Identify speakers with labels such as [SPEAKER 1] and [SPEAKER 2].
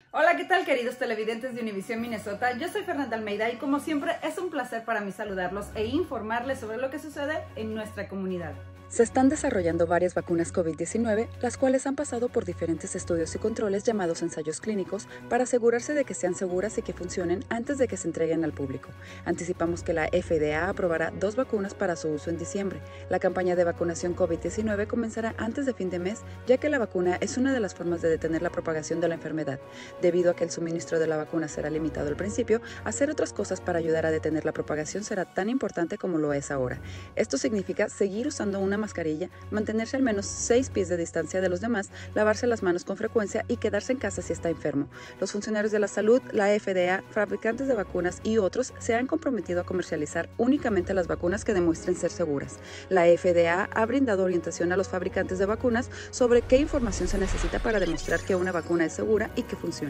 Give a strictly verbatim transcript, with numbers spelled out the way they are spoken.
[SPEAKER 1] Hola, ¿qué tal, queridos televidentes de Univisión Minnesota? Yo soy Fernanda Almeida y como siempre es un placer para mí saludarlos e informarles sobre lo que sucede en nuestra comunidad.
[SPEAKER 2] Se están desarrollando varias vacunas COVID diecinueve, las cuales han pasado por diferentes estudios y controles llamados ensayos clínicos para asegurarse de que sean seguras y que funcionen antes de que se entreguen al público. Anticipamos que la F D A aprobará dos vacunas para su uso en diciembre. La campaña de vacunación COVID diecinueve comenzará antes de fin de mes, ya que la vacuna es una de las formas de detener la propagación de la enfermedad. Debido a que el suministro de la vacuna será limitado al principio, hacer otras cosas para ayudar a detener la propagación será tan importante como lo es ahora. Esto significa seguir usando una mascarilla, mantenerse al menos seis pies de distancia de los demás, lavarse las manos con frecuencia y quedarse en casa si está enfermo. Los funcionarios de la salud, la F D A, fabricantes de vacunas y otros se han comprometido a comercializar únicamente las vacunas que demuestren ser seguras. La F D A ha brindado orientación a los fabricantes de vacunas sobre qué información se necesita para demostrar que una vacuna es segura y que funciona.